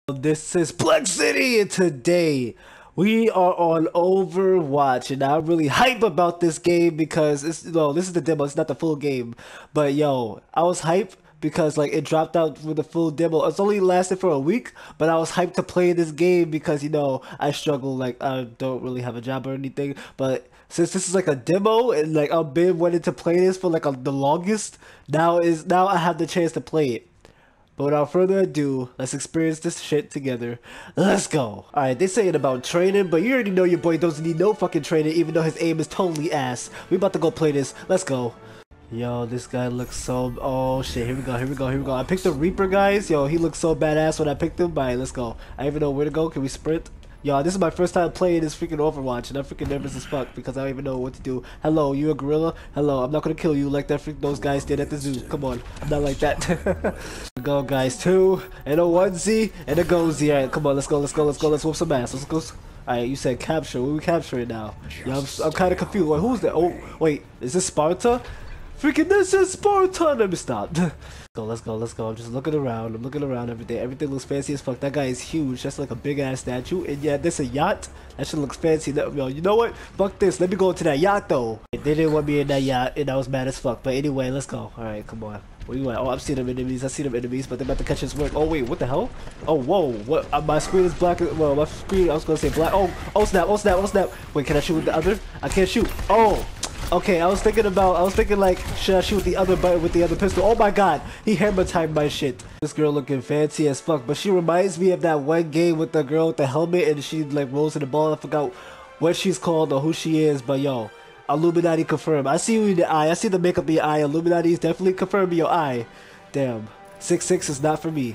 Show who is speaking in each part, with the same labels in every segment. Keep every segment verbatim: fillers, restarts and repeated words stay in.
Speaker 1: This is Plex City, and today we are on Overwatch, and I'm really hype about this game because it's no, this is the demo, it's not the full game. But yo, I was hype because like it dropped out with the full demo. It's only lasted for a week, but I was hyped to play this game because you know I struggle, like I don't really have a job or anything. But since this is like a demo and like I've been wanting to play this for like a, the longest, now is now I have the chance to play it. But without further ado, let's experience this shit together. Let's go. Alright, they saying about training, but you already know your boy doesn't need no fucking training, even though his aim is totally ass. We about to go play this. Let's go. Yo, this guy looks so... Oh shit, here we go, here we go, here we go. I picked the Reaper, guys. Yo, he looks so badass when I picked him. Alright, let's go. I don't even know where to go. Can we sprint? Yo, this is my first time playing this freaking Overwatch, and I'm freaking nervous as fuck because I don't even know what to do. Hello, you a gorilla? Hello, I'm not gonna kill you like that freak those guys did at the zoo. Come on, I'm not like that. Go, guys, two, and a onesie, and a gozy. Alright, come on, let's go, let's go, let's go, let's whoop some ass. Let's go. Alright, you said capture. What are we capturing now? Yo, I'm, I'm kind of confused. Wait, who's that? Oh, wait, is this Sparta? Freaking this is Sparta! Let me stop. Go, let's go, let's go. I'm just looking around. I'm looking around every day. Everything looks fancy as fuck. That guy is huge. That's like a big ass statue. And yeah, this a yacht. That shit looks fancy. That, yo, you know what? Fuck this. Let me go into that yacht though. They didn't want me in that yacht, and I was mad as fuck. But anyway, let's go. All right, come on. Where you at? Oh, I've seen them enemies. I see them enemies, but they're about to catch his work. Oh wait, what the hell? Oh whoa, what? Uh, my screen is black. Well, my screen. I was gonna say black. Oh, oh snap! Oh snap! Oh snap! Wait, can I shoot with the other? I can't shoot. Oh. Okay, I was thinking about, I was thinking like, should I shoot with the other button with the other pistol? Oh my god, he hammer timed my shit. This girl looking fancy as fuck, but she reminds me of that one game with the girl with the helmet and she like rolls in the ball. I forgot what she's called or who she is, but yo, Illuminati confirmed. I see you in the eye, I see the makeup in your eye. Illuminati is definitely confirming your eye. Damn, six six is not for me.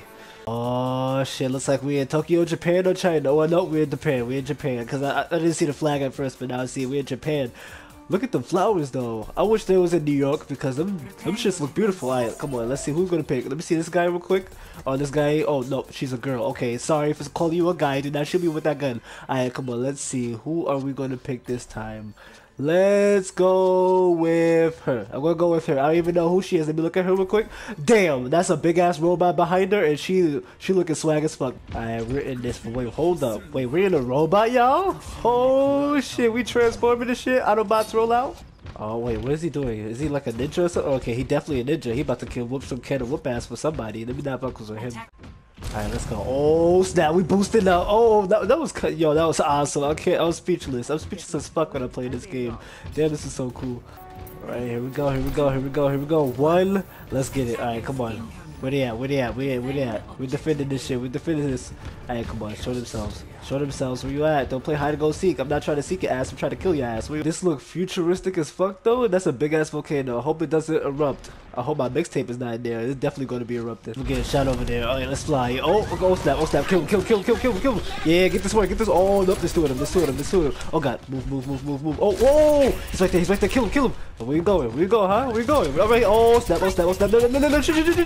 Speaker 1: Oh shit, looks like we're in Tokyo, Japan or China. Oh no, we're in Japan, we're in Japan. Because I, I didn't see the flag at first, but now I see we're in Japan. Look at the flowers though. I wish they was in New York because them them shits look beautiful. Alright, come on, let's see who's gonna pick. Let me see this guy real quick. Oh, this guy. Oh no, she's a girl. Okay, sorry for calling you a guy. Do not shoot me with that gun. Alright, come on, let's see. Who are we gonna pick this time? Let's go with her. I'm gonna go with her. I don't even know who she is. Let me look at her real quick. Damn, that's a big ass robot behind her, and she she looking swag as fuck. Alright, we're in this. Wait, hold up. Wait, we're in a robot, y'all? Oh shit, we transforming this shit. Autobots roll out. Oh wait, what is he doing? Is he like a ninja or something? Okay, he definitely a ninja. He about to kill whoop some can of whoop ass for somebody. Let me not focus on him. Alright, let's go. Oh snap, we boosted up. Oh, that, that was yo, that was awesome. I can't. I was speechless. I'm speechless as fuck when I play this game. Damn, this is so cool. Alright, here we go. Here we go. Here we go. Here we go. One. Let's get it. Alright, come on. Where they at? Where they at? Where they at? Where they at? We're defending this shit. We're defending this. Alright, come on. Show themselves. Show themselves where you at. Don't play hide and go seek. I'm not trying to seek your ass. I'm trying to kill your ass. This look futuristic as fuck though. That's a big ass volcano. I hope it doesn't erupt. I hope my mixtape is not in there. It's definitely going to be erupted. We're getting shot over there. Alright, let's fly. Oh, oh snap. Oh snap. Kill him. Kill him. Kill him. Kill him. Kill him. Kill him. Yeah, get this one. Get this. Oh, nope. There's two of them. There's two of them. There's two of them. Oh god. Move, move, move, move, move. Oh, whoa. He's right there. He's right there. Kill him. Kill him. Oh, where you going? Where you going, huh? Where you going? Alright. Oh snap. Oh snap. Oh snap. No, no, no, no, no.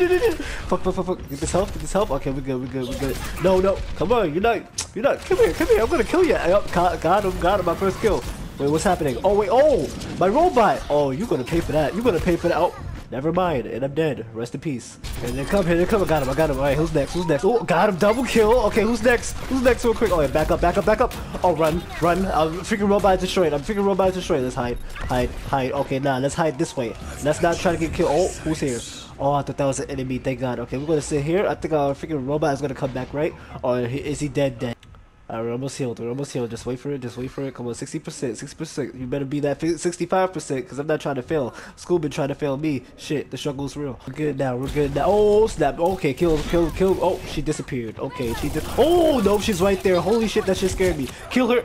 Speaker 1: Fuck, fuck, fuck, fuck. Get this help. Get this help. Okay, we're good. We're good. We're good. No, no. Come on. You're not. You're not. Come here. Come here. I'm gonna kill you. Yep. Got, got him. Got him. My first kill. Wait, what's happening? Oh wait. Oh, my robot. Oh, you're gonna pay for that. You're gonna pay for that. Oh. Never mind, and I'm dead. Rest in peace. And then come here, they come. I got him. I got him. All right, who's next? Who's next? Oh, got him. Double kill. Okay, who's next? Who's next? Real quick. Oh, yeah, back up, back up, back up. Oh, run, run. I'm freaking robot destroyed. I'm freaking robot destroyed. Let's hide, hide, hide. Okay, nah, let's hide this way. Let's not try to get killed. Oh, who's here? Oh, I thought that was an enemy. Thank God. Okay, we're gonna sit here. I think our freaking robot is gonna come back, right? Or is he dead? Dead. Alright, we're almost healed. We're almost healed. Just wait for it. Just wait for it. Come on, sixty percent. sixty percent. You better be that sixty-five percent because I'm not trying to fail. School been trying to fail me. Shit, the struggle's real. We're good now. We're good now. Oh, snap. Okay, kill, kill, kill. Oh, she disappeared. Okay, she did. Oh, no, she's right there. Holy shit, that shit scared me. Kill her.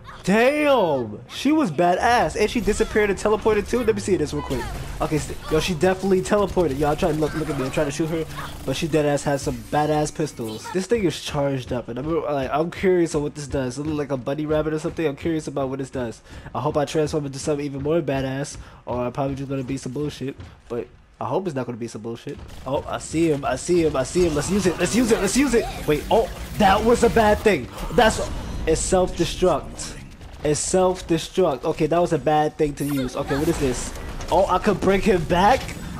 Speaker 1: Damn, she was badass, and she disappeared and teleported too. Let me see this real quick. Okay, yo, she definitely teleported. Yo, I'm trying to look, look at me. I'm trying to shoot her, but she deadass has some badass pistols. This thing is charged up, and I'm like, I'm curious on what this does. It look like a bunny rabbit or something. I'm curious about what this does. I hope I transform into something even more badass, or I'm probably just gonna be some bullshit. But I hope it's not gonna be some bullshit. Oh, I see him. I see him. I see him. Let's use it. Let's use it. Let's use it. Wait. Oh, that was a bad thing. That's it's self-destruct. It's self-destruct. Okay, that was a bad thing to use. Okay, what is this? Oh, I could bring him back?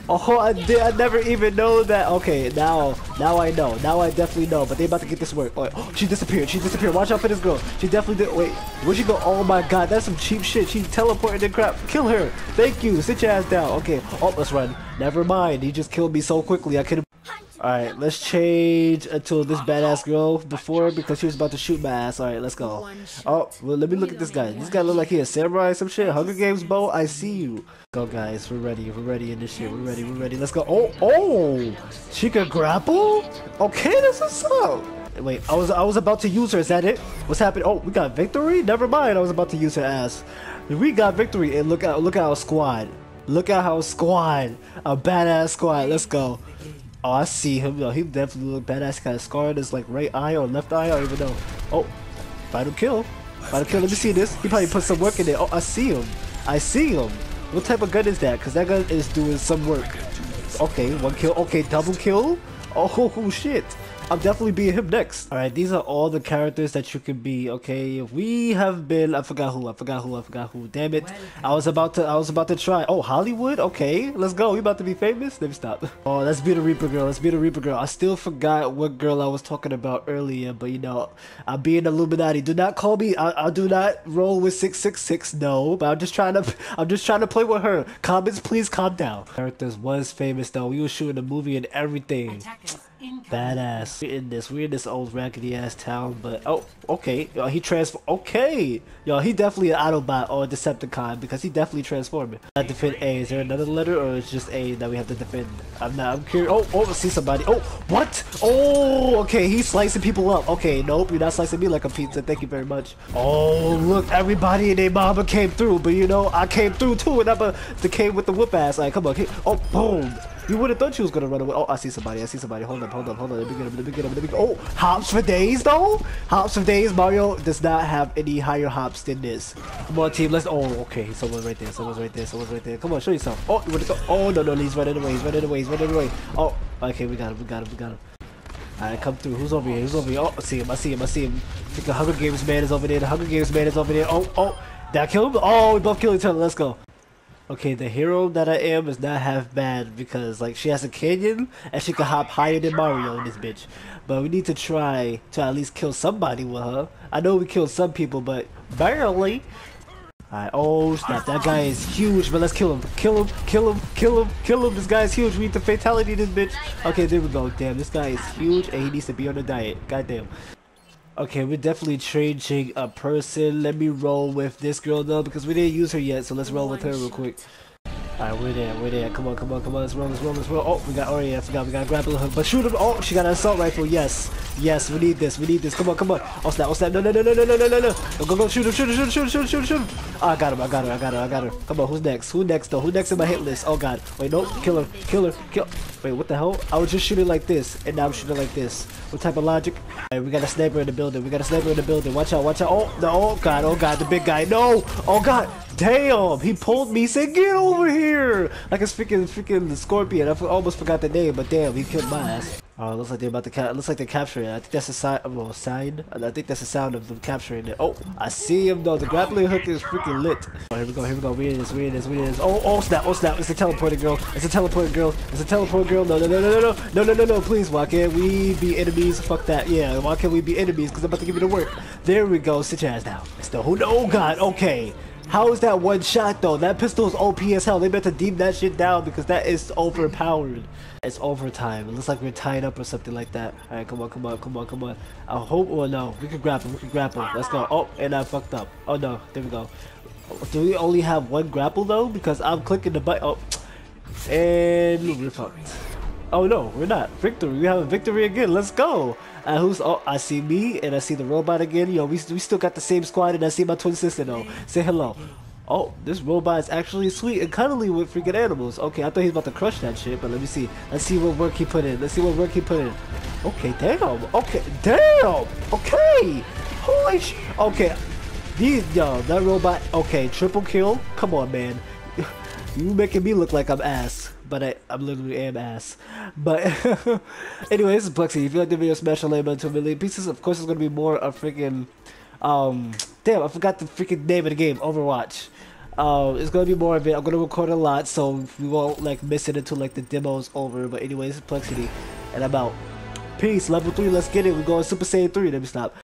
Speaker 1: Oh, I did. I never even know that. Okay, now, now I know. Now I definitely know. But they about to get this work. Oh, she disappeared. She disappeared. Watch out for this girl. She definitely did. Wait, where'd she go? Oh my God, that's some cheap shit. She teleported and crap. Kill her. Thank you. Sit your ass down. Okay. Oh, let's run. Never mind. He just killed me so quickly. I couldn't. Alright, let's change until this badass girl before because she was about to shoot my ass. Alright, let's go. Oh, well, let me look at this guy. This guy look like he a samurai or some shit. Hunger Games bow, I see you. Go, guys. We're ready. We're ready in this shit. We're ready. We're ready. Let's go. Oh, oh! She can grapple? Okay, that's what's up. Wait, I was I was about to use her. Is that it? What's happening? Oh, we got victory? Never mind. I was about to use her ass. We got victory. And look at look at our squad. Look at our squad. A badass squad. Let's go. Oh, I see him. Yo, he definitely look badass. Kind of scarred his like right eye or left eye. I don't even know. Oh, final kill. Final kill. Let me see this. He probably put some work in it. Oh, I see him. I see him. What type of gun is that? Because that gun is doing some work. Okay, one kill. Okay, double kill. Oh, shit. I'm definitely being him next. Alright, these are all the characters that you can be, okay? We have been I forgot who, I forgot who, I forgot who. Damn it. I was about to I was about to try. Oh, Hollywood? Okay, let's go. We about to be famous? Let me stop. Oh, let's be the Reaper girl. Let's be the Reaper girl. I still forgot what girl I was talking about earlier, but you know, I'm being Illuminati. Do not call me I, I do not roll with six six six, no. But I'm just trying to I'm just trying to play with her. Comments, please calm down. Characters was famous though. We were shooting a movie and everything. Badass. We're in this, we're in this old raggedy ass town, but oh, okay. Yo, he transform. Okay, yo, he definitely an Autobot or a Decepticon because he definitely transformed. I defend A. Is there another letter or is just A that we have to defend? I'm not. I'm curious. Oh, oh, I see somebody. Oh, what? Oh, okay. He's slicing people up. Okay, nope, you're not slicing me like a pizza. Thank you very much. Oh, look, everybody and their mama came through, but you know, I came through too, and I'm a the came with the whoop ass. Like, come on, okay. Oh, boom. You would have thought she was gonna run away. Oh, I see somebody. I see somebody. Hold up, hold up, hold up. Let me get him. Let me get him. Let me get him. Oh, hops for days though. Hops for days. Mario does not have any higher hops than this. Come on, team. Let's. Oh, okay. Someone's right there. Someone's right there. Someone's right there. Come on, show yourself. Oh, you wanna go? Oh no, no, he's running away. He's running away. He's running away. Oh, okay. We got him. We got him. We got him. Alright, come through. Who's over here? Who's over here? Oh, I see him. I see him. I see him. I think the Hunger Games man is over there. The Hunger Games man is over there. Oh, oh. Did I kill him? Oh, we both killed each other. Let's go. Okay, the hero that I am is not half bad because like she has a canyon and she can hop higher than Mario in this bitch. But we need to try to at least kill somebody with her. I know we killed some people, but barely. Alright, oh snap, that guy is huge, but let's kill him. Kill him, kill him, kill him, kill him. This guy is huge. We need to fatality this bitch. Okay, there we go. Damn, this guy is huge and he needs to be on a diet. Goddamn. Okay, we're definitely changing a person. Let me roll with this girl though because we didn't use her yet, so let's roll with her real quick. Alright, we're there, we're there. Come on, come on, come on. Let's roll, let's roll, let's roll. Oh, we got, oh yeah, I forgot. We got a grapple hook. But shoot him. Oh, she got an assault rifle. Yes. Yes, we need this. We need this. Come on, come on. Oh, snap, oh, snap. No, no, no, no, no, no, no, no, no. Go, go, go. Shoot him, shoot him, shoot him, shoot him, shoot him, shoot him. Oh, I got him, I got her, I got her, I got her. Come on, who's next? Who next, though? Who next in my hit list? Oh, God. Wait, no. Kill her, kill her, kill. Wait, what the hell? I was just shooting like this, and now I'm shooting like this. What type of logic? Alright, we got a sniper in the building. We got a sniper in the building. Watch out, watch out. Oh, no, oh, God, oh, God, the big guy. No. Oh, God. Damn, he pulled me, said get over here like it's freaking freaking the scorpion. I almost forgot the name, but damn, he killed my ass. Oh, it looks like they're about to cap. Looks like they're capturing it. I think that's a sign. Well, sign. I think that's the sound of them capturing it. Oh, I see him though. The grappling hook is freaking lit. Oh, here we go. Here we go. We in this. We in this. We in this. Oh, oh snap. Oh snap. It's a teleporting girl. It's a teleporting girl. It's a teleporting girl. No, no, no, no, no, no, no, no, no, no. Please, why can't we be enemies? Fuck that. Yeah. Why can't we be enemies? Because I'm about to give you the work. There we go. Sit your ass down. It's the who? Oh God. Okay. How is that one shot though? That pistol is O P as hell. They better deem that shit down because that is overpowered. It's overtime. It looks like we're tied up or something like that. Alright, come on, come on, come on, come on. I hope, oh no, we can grapple, we can grapple. Let's go. Oh, and I fucked up. Oh no, there we go. Do we only have one grapple though? Because I'm clicking the button. Oh, and we're fucked. Oh no, we're not. Victory. We have a victory again. Let's go. And who's? Oh, I see me and I see the robot again. Yo, we we still got the same squad and I see my twin sister though. Say hello. Oh, this robot is actually sweet and cuddly with freaking animals. Okay, I thought he was about to crush that shit, but let me see. Let's see what work he put in. Let's see what work he put in. Okay, damn. Okay, damn. Okay. Holy sh. Okay, these yo, that robot. Okay, triple kill. Come on, man. You making me look like I'm ass. But I, I'm literally am ass. But anyway, this is Plexi. If you like the video, smash a like button to a million pieces. Of course, there's gonna be more of freaking. Um, damn, I forgot the freaking name of the game. Overwatch. Um, it's gonna be more of it. I'm gonna record a lot, so we won't like miss it until like the demo's over. But anyways, Plexity, and I'm out. Peace. Level three. Let's get it. We're going Super Saiyan three. Let me stop.